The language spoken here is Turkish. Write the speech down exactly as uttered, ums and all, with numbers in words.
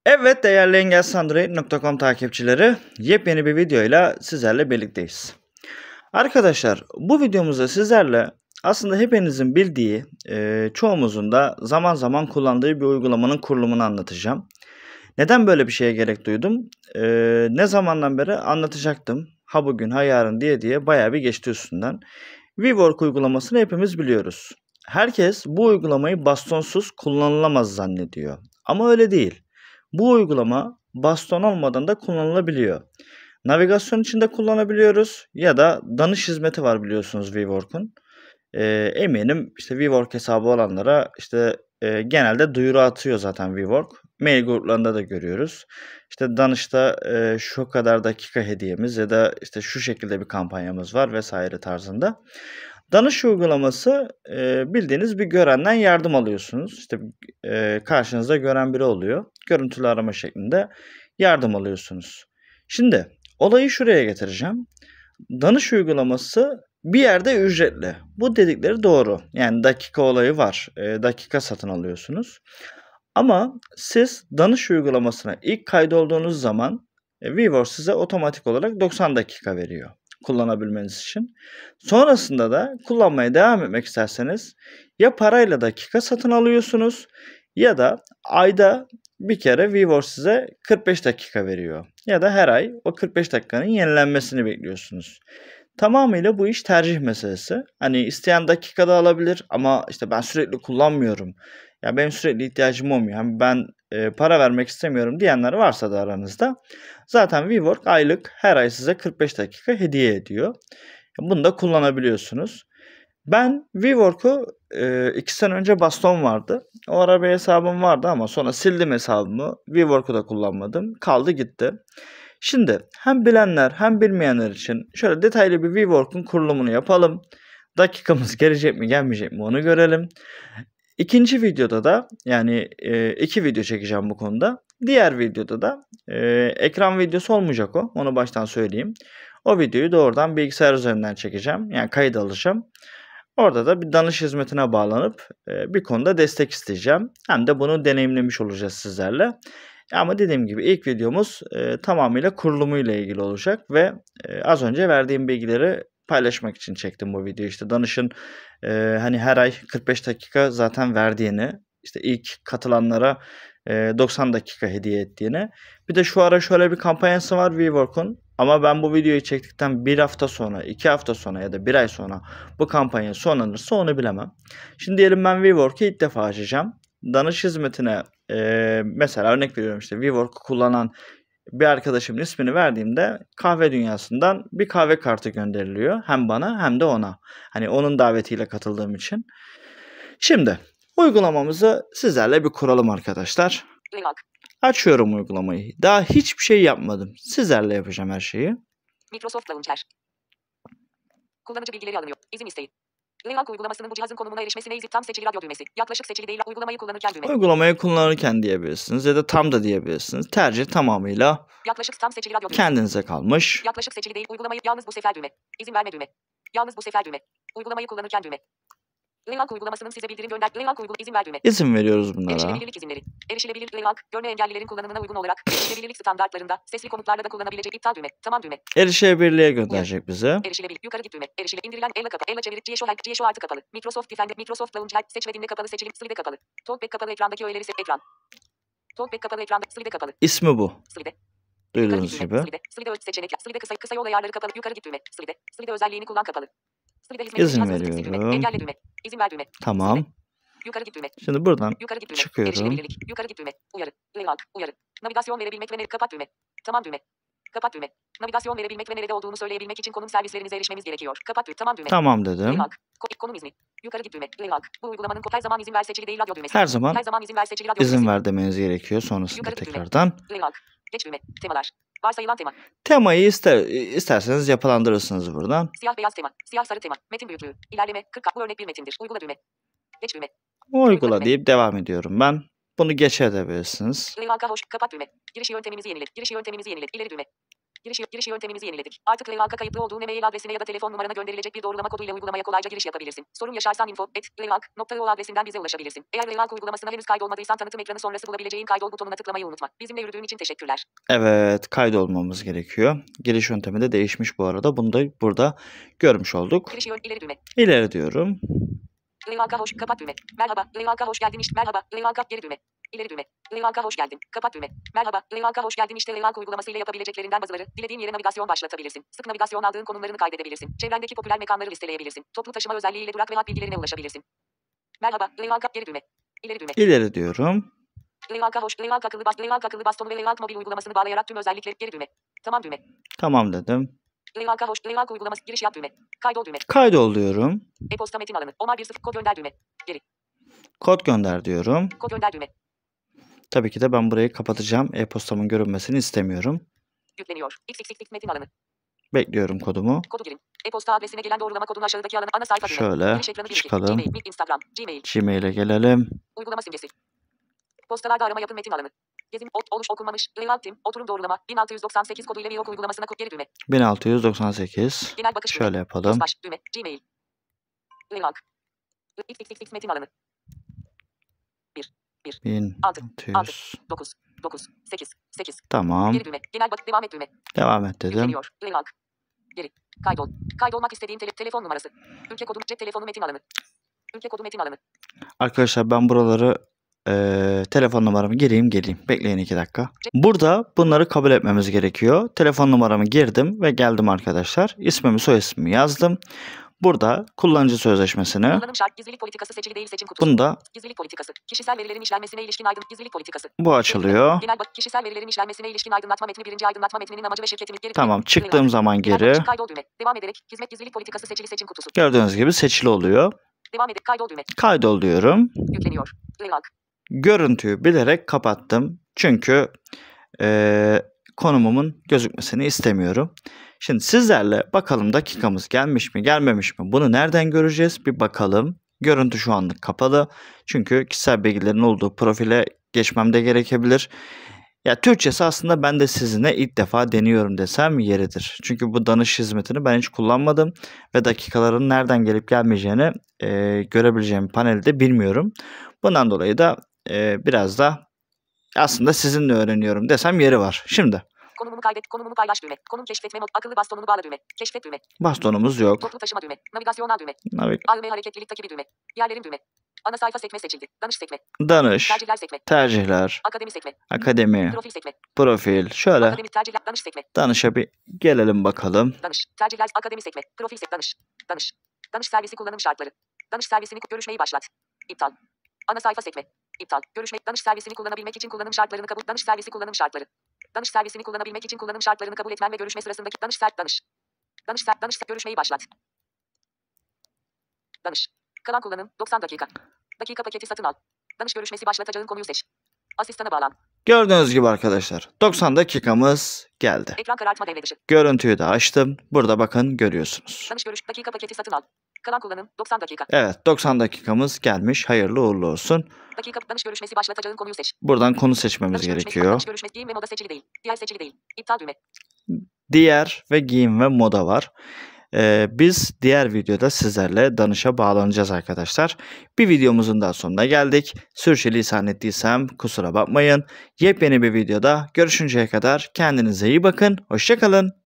Evet değerli engelsandroid nokta com takipçileri, yepyeni bir videoyla sizlerle birlikteyiz. Arkadaşlar, bu videomuzda sizlerle aslında hepinizin bildiği, e, çoğumuzun da zaman zaman kullandığı bir uygulamanın kurulumunu anlatacağım. Neden böyle bir şeye gerek duydum? E, ne zamandan beri anlatacaktım. Ha bugün ha yarın diye diye bayağı bir geçti üstünden. WeWork uygulamasını hepimiz biliyoruz. Herkes bu uygulamayı bastonsuz kullanılamaz zannediyor. Ama öyle değil. Bu uygulama baston olmadan da kullanılabiliyor. Navigasyon için de kullanabiliyoruz ya da danış hizmeti var biliyorsunuz WeWork'un. Ee, eminim işte WeWork hesabı olanlara işte e, genelde duyuru atıyor zaten WeWork. Mail gruplarında da görüyoruz. İşte danışta e, şu kadar dakika hediyemiz ya da işte şu şekilde bir kampanyamız var vesaire tarzında. Danış uygulaması e, bildiğiniz bir görenden yardım alıyorsunuz. İşte e, karşınızda gören biri oluyor. Görüntülü arama şeklinde yardım alıyorsunuz. Şimdi olayı şuraya getireceğim. Danış uygulaması bir yerde ücretli. Bu dedikleri doğru. Yani dakika olayı var. E, dakika satın alıyorsunuz. Ama siz danış uygulamasına ilk kaydolduğunuz zaman e, WeWork size otomatik olarak doksan dakika veriyor kullanabilmeniz için. Sonrasında da kullanmaya devam etmek isterseniz ya parayla dakika satın alıyorsunuz ya da ayda bir kere WeWork size kırk beş dakika veriyor. Ya da her ay o kırk beş dakikanın yenilenmesini bekliyorsunuz. Tamamıyla bu iş tercih meselesi. Hani isteyen dakikada alabilir ama işte ben sürekli kullanmıyorum. Ya benim sürekli ihtiyacım olmuyor. Hani ben e, para vermek istemiyorum diyenler varsa da aranızda. Zaten WeWork aylık her ay size kırk beş dakika hediye ediyor. Bunu da kullanabiliyorsunuz. Ben WeWork'u e, iki sene önce baston vardı. O ara bir hesabım vardı ama sonra sildim hesabımı. WeWork'u da kullanmadım. Kaldı gitti. Şimdi hem bilenler hem bilmeyenler için şöyle detaylı bir WeWork'un kurulumunu yapalım. Dakikamız gelecek mi gelmeyecek mi onu görelim. İkinci videoda da yani e, iki video çekeceğim bu konuda. Diğer videoda da e, ekran videosu olmayacak o. Onu baştan söyleyeyim. O videoyu doğrudan bilgisayar üzerinden çekeceğim. Yani kayıt alacağım. Orada da bir danış hizmetine bağlanıp e, bir konuda destek isteyeceğim. Hem de bunu deneyimlemiş olacağız sizlerle. Ama dediğim gibi ilk videomuz e, tamamıyla kurulumuyla ilgili olacak ve e, az önce verdiğim bilgileri paylaşmak için çektim bu videoyu. İşte danışın e, hani her ay kırk beş dakika zaten verdiğini, işte ilk katılanlara e, doksan dakika hediye ettiğini. Bir de şu ara şöyle bir kampanyası var WeWork'un. Ama ben bu videoyu çektikten bir hafta sonra, iki hafta sonra ya da bir ay sonra bu kampanya sonlanırsa onu bilemem. Şimdi diyelim ben WeWork'u ilk defa açacağım. Danış hizmetine e, mesela örnek veriyorum işte WeWork'u kullanan bir arkadaşımın ismini verdiğimde kahve dünyasından bir kahve kartı gönderiliyor. Hem bana hem de ona. Hani onun davetiyle katıldığım için. Şimdi uygulamamızı sizlerle bir kuralım arkadaşlar. Açıyorum uygulamayı. Daha hiçbir şey yapmadım. Sizlerle yapacağım her şeyi. Microsoft Launcher. Kullanıcı bilgileri alınıyor. İzin isteği. Laylock uygulamasının bu cihazın konumuna erişmesine izin tam seçili radyo düğmesi. Yaklaşık seçili değil. Uygulamayı kullanırken düğme. Uygulamayı kullanırken diyebilirsiniz ya da tam da diyebilirsiniz. Tercih tamamıyla Yaklaşık tam seçili radyo düğmesi. kendinize kalmış. Yaklaşık seçili değil. Uygulamayı yalnız bu sefer düğme. İzin verme düğme. Yalnız bu sefer düğme. Uygulamayı kullanırken düğme. Laylock uygulamasının size bildirim gönder. Laylock uygulama izin ver düğme. İzin veriyoruz bunlara. Erişilebilirlik izinleri. Erişilebilir Laylock, görme engellilerin kullanımına uygun olarak erişilebilirlik standartlarında sesli komutlarla da kullanabilecek iptal düğme. Tamam düğme. Erişebilirliğe gönderecek bize. Erişilebilir. Yukarı git düğme. Erişile indirilen elle kapalı. Elle çevir. G S O G S O artı kapalı. Microsoft Defender. Microsoft Launcher. Seç ve dinle kapalı. Seçilim. Slide kapalı. Talkback kapalı. Ekrandaki öğeleri seç. Ekran. Talkback kapalı. Ekranda. Slide kapalı. İsmi bu. Slide. Duyduğunuz gibi. Slide. Slide ölçü seçenekler. Slide kısa kısa yol ayarları kapalı. Yukarı git düğme. Slide. Slide özelliğini kullan kapalı. Slide hizmet İzin cihaz hızlı düğme. veriyorum. Engelle düğme. İzin ver düğme. Tamam. Slide. Yukarı git düğme. Şimdi buradan Yukarı git düğme. çıkıyorum. Erişilebilirlik. Yukarı git düğme. Uyarı. Laylock. Uyarı. Navigasyon verebilmek ve nerede kapat düğme. Tamam düğme. Kapat düğme. Navigasyon verebilmek ve nerede olduğunu söyleyebilmek için konum servislerinize erişmemiz gerekiyor. Kapat düğme. Tamam düğme. Tamam dedim. Laylock. Ko- konum izni. Yukarı git düğme. Laylock. Bu uygulamanın her zaman izin ver seçili değil radyo düğmesi. Her zaman Her zaman izin ver seçili radyo izin düğmesi. ver demeniz gerekiyor sonrasında Yukarı git düğme. tekrardan. Laylock. Geç düğme. Temalar. Varsayılan tema. Temayı ister, isterseniz yapılandırırsınız buradan. Siyah beyaz tema. Siyah sarı tema. Metin büyüklüğü. İlerleme. kırk. Bu örnek bir metindir. Uygula düğme. Geç düğme. Uygula deyip devam ediyorum ben. Bunu geç edebilirsiniz. Laylock'a hoş. Kapat düğme. Giriş yöntemimizi yenilet. Giriş yöntemimizi yenilet. İleri düğme. Giriş, giriş yöntemimizi yeniledik. Artık L V A K kayıtlı olduğun e-mail adresine ya da telefon numarana gönderilecek bir doğrulama koduyla uygulamaya kolayca giriş yapabilirsin. Sorun yaşarsan info at levak nokta io adresinden bize ulaşabilirsin. Eğer L V A K uygulamasına henüz kaydolmadıysan tanıtım ekranı sonrası bulabileceğin kaydol butonuna tıklamayı unutma. Bizimle yürüdüğün için teşekkürler. Evet, kaydolmamız gerekiyor. Giriş yöntemi de değişmiş bu arada. Bunu da burada görmüş olduk. Giriş yön ileri düğme. İleri diyorum. L V A K hoş kapat düğme. Merhaba L V A K hoş geldin işte. Merhaba L V A K geri düğme. İleri düğme. L V A K hoş geldin. Kapat düğme. Merhaba L V A K hoş geldin işte L V A K uygulaması ile yapabileceklerinden bazıları. Dilediğin yere navigasyon başlatabilirsin. Sık navigasyon aldığın konumlarını kaydedebilirsin. Çevrendeki popüler mekanları listeleyebilirsin. Toplu taşıma özelliğiyle durak ve hat bilgilerine ulaşabilirsin. Merhaba L V A K geri düğme. İleri düğme. İleri diyorum. L V A K hoş L V A K akıllı bas L V A K akıllı bastonu ve L V A K mobil uygulamasını bağlayarak tüm özellikleri geri düğme. Tamam düğme. Tamam dedim. L V A K hoş L V A K uygulaması giriş yap düğme. Kaydol düğme. Kaydol diyorum. E-posta metin alanı. Omar bir sıfır kod gönder düğme. Geri. Kod gönder diyorum. Kod gönder düğme. Tabii ki de ben burayı kapatacağım. E-postamın görünmesini istemiyorum. Yükleniyor. XXX metin alanı. Bekliyorum kodumu. Kodu girin. E-posta adresine gelen doğrulama kodunu aşağıdaki alanı ana sayfa düğme. Şöyle Giriş ekranı bir iki. çıkalım. Gmail, Mail, Instagram, Gmail. Gmail'e gelelim. Uygulama simgesi. Postalarda arama yapın metin alanı. Gezim, ot, oluş, okunmamış, Levent Tim, oturum doğrulama, bin altı yüz doksan sekiz koduyla Vlog uygulamasına kod geri düğme. bin altı yüz doksan sekiz. Genel bakış Şöyle düğme. yapalım. Baş düğme, Gmail. Levent. XXX metin alanı. bin altı, altı yüz. dokuz, dokuz, sekiz, sekiz. Tamam. Geri düğme. Genel bak devam et düğme. Devam et dedim. Yükleniyor. Levent. Geri. Kaydol. Kaydolmak istediğin tele telefon numarası. Ülke kodu, cep telefonu metin alanı. Ülke kodu metin alanı. Arkadaşlar ben buraları e, telefon numaramı gireyim geleyim. Bekleyin iki dakika. Burada bunları kabul etmemiz gerekiyor. Telefon numaramı girdim ve geldim arkadaşlar. İsmimi soy ismimi yazdım. Burada kullanıcı sözleşmesini. Kullanım şart gizlilik politikası seçili değil seçim kutusu. Bunda Gizlilik politikası. Kişisel verilerin işlenmesine ilişkin aydın gizlilik politikası. bu açılıyor. Genel bak kişisel verilerin işlenmesine ilişkin aydınlatma metni birinci aydınlatma metninin amacı ve şirketimiz geri. Tamam, çıktığım zaman geri. Kaydol düğme. Devam ederek hizmet gizlilik politikası seçili seçim kutusu. Gördüğünüz gibi seçili oluyor. Devam edip kaydol düğme. Kaydol diyorum. Yükleniyor. Levak. Görüntüyü bilerek kapattım. Çünkü e, konumumun gözükmesini istemiyorum. Şimdi sizlerle bakalım dakikamız gelmiş mi gelmemiş mi? Bunu nereden göreceğiz? Bir bakalım. Görüntü şu anlık kapalı. Çünkü kişisel bilgilerin olduğu profile geçmem de gerekebilir. Ya Türkçesi aslında ben de sizinle ilk defa deniyorum desem yeridir. Çünkü bu danış hizmetini ben hiç kullanmadım. Ve dakikaların nereden gelip gelmeyeceğini e, görebileceğim paneli de bilmiyorum. Bundan dolayı da e, biraz da aslında sizinle öğreniyorum desem yeri var. Şimdi. Konumumu kaydet, konumunu paylaş düğme. Konum keşfetme mod, akıllı bastonunu bağla düğme. Keşfet düğme. Bastonumuz yok. Toplu taşıma düğme. Navigasyon al düğme. Navig A V M hareketlilik takibi düğme. Yerlerin düğme. Ana sayfa sekme seçildi. Danış sekme. Danış. Tercihler sekme. Tercihler. Akademi sekme. Akademi. Profil sekme. Profil. Şöyle. Akademi tercihler danış sekme. Danışa bir gelelim bakalım. Danış. Tercihler akademi sekme. Profil sekme danış. Danış. Danış servisi kullanım şartları. Danış servisini görüşmeyi başlat. İptal. Ana sayfa sekme. İptal. Görüşme. Danış servisini kullanabilmek için kullanım şartlarını kabul. Danış servisi kullanım şartları. Danış servisini kullanabilmek için kullanım şartlarını kabul etmen ve görüşme sırasındaki danış sert danış. Danış sert danış görüşmeyi başlat. Danış. Kalan kullanım doksan dakika. Dakika paketi satın al. Danış görüşmesi başlatacağın konuyu seç. Asistana bağlan. Gördüğünüz gibi arkadaşlar doksan dakikamız geldi. Ekran karartma devre dışı. Görüntüyü de açtım. Burada bakın görüyorsunuz. Danış görüş dakika paketi satın al. Kalan kullanım doksan dakika. Evet doksan dakikamız gelmiş. Hayırlı uğurlu olsun. Dakika danış görüşmesi başlatacağın konuyu seç. Buradan konu seçmemiz Danış görüşmesi, gerekiyor. danış görüşmesi giyim ve moda seçili değil. Diğer seçili değil. İptal düğme. Diğer ve giyim ve moda var. Ee, biz diğer videoda sizlerle danışa bağlanacağız arkadaşlar. Bir videomuzun daha sonuna geldik. Sürçülisan ettiysem kusura bakmayın. Yepyeni bir videoda görüşünceye kadar kendinize iyi bakın. Hoşça kalın.